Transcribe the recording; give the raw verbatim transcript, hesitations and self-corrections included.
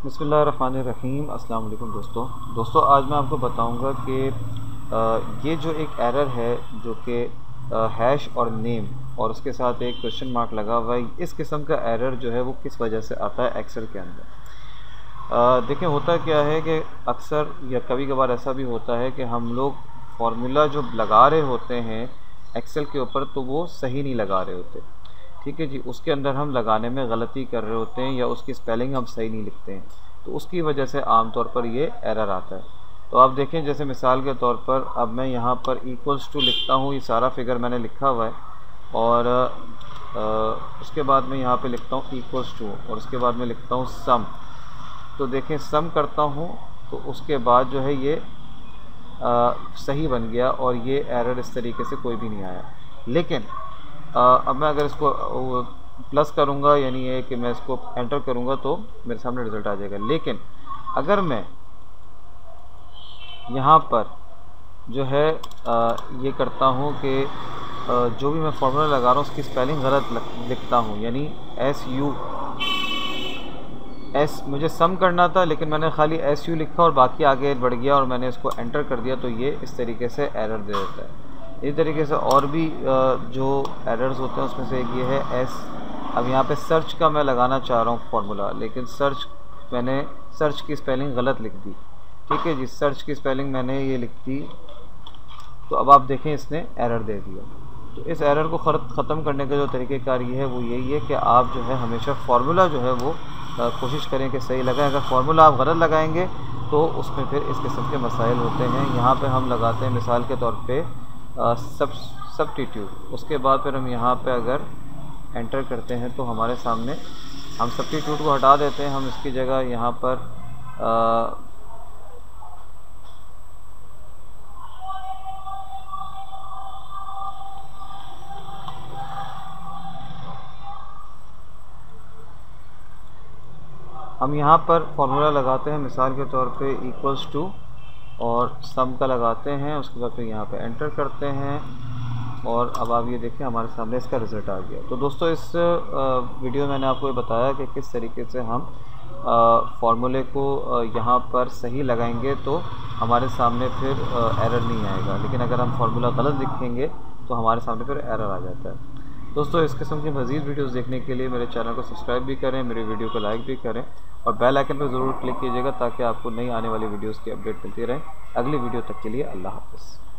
बिस्मिल्लाहिर्रहमानिर्रहीम। अस्सलाम वालेकुम दोस्तों दोस्तों आज मैं आपको बताऊंगा कि ये जो एक एरर है जो कि हैश और नेम और उसके साथ एक क्वेश्चन मार्क लगा हुआ है, इस किस्म का एरर जो है वो किस वजह से आता है एक्सेल के अंदर। देखें, होता क्या है कि अक्सर या कभी कभार ऐसा भी होता है कि हम लोग फार्मूला जो लगा रहे होते हैं एक्सेल के ऊपर तो वो सही नहीं लगा रहे होते। ठीक है जी, उसके अंदर हम लगाने में गलती कर रहे होते हैं या उसकी स्पेलिंग हम सही नहीं लिखते हैं, तो उसकी वजह से आमतौर पर ये एरर आता है। तो आप देखें, जैसे मिसाल के तौर पर अब मैं यहाँ पर इक्वल्स टू लिखता हूँ, ये सारा फिगर मैंने लिखा हुआ है और आ, उसके बाद मैं यहाँ पे लिखता हूँ इक्वल्स टू और उसके बाद मैं लिखता हूँ सम। तो देखें, सम करता हूँ तो उसके बाद जो है ये आ, सही बन गया और ये एरर इस तरीके से कोई भी नहीं आया। लेकिन आ, अब मैं अगर इसको प्लस करूँगा, यानी ये कि मैं इसको एंटर करूँगा तो मेरे सामने रिज़ल्ट आ जाएगा। लेकिन अगर मैं यहाँ पर जो है आ, ये करता हूँ कि आ, जो भी मैं फॉर्मूला लगा रहा हूँ उसकी स्पेलिंग गलत लिखता हूँ, यानी एस यू एस मुझे सम करना था लेकिन मैंने खाली एस यू लिखा और बाकी आगे बढ़ गया और मैंने इसको एंटर कर दिया, तो ये इस तरीके से एरर दे देता है। इस तरीके से और भी जो एरर्स होते हैं उसमें से एक ये है एस। अब यहाँ पे सर्च का मैं लगाना चाह रहा हूँ फार्मूला, लेकिन सर्च मैंने सर्च की स्पेलिंग गलत लिख दी। ठीक है जी, सर्च की स्पेलिंग मैंने ये लिख दी, तो अब आप देखें इसने एरर दे दिया। तो इस एरर को ख़त्म करने का जो तरीक़ेकार ये है वो यही है कि आप जो है हमेशा फार्मूला जो है वो कोशिश करें कि सही लगाएं। अगर फार्मूला आप गलत लगाएंगे तो उसमें फिर इस किस्म के मसाइल होते हैं। यहाँ पे हम लगाते हैं मिसाल के तौर पे सब सब्स्टिट्यूट, उसके बाद फिर हम यहाँ पे अगर एंटर करते हैं तो हमारे सामने हम सब्स्टिट्यूट को हटा देते हैं, हम इसकी जगह यहाँ पर आ, हम यहाँ पर फार्मूला लगाते हैं मिसाल के तौर पे इक्वल्स टू और सम का लगाते हैं, उसके बाद फिर यहाँ पे एंटर करते हैं और अब आप ये देखें हमारे सामने इसका रिज़ल्ट आ गया। तो दोस्तों इस वीडियो में मैंने आपको ये बताया कि किस तरीके से हम फार्मूले को यहाँ पर सही लगाएंगे तो हमारे सामने फिर एरर नहीं आएगा, लेकिन अगर हम फार्मूला गलत लिखेंगे तो हमारे सामने फिर एरर आ जाता है। दोस्तों इस किस्म की मज़ीद वीडियोस देखने के लिए मेरे चैनल को सब्सक्राइब भी करें, मेरे वीडियो को लाइक भी करें और बेल आइकन पर ज़रूर क्लिक कीजिएगा ताकि आपको नई आने वाली वीडियोस की अपडेट मिलती रहे। अगली वीडियो तक के लिए अल्लाह हाफ़िज़।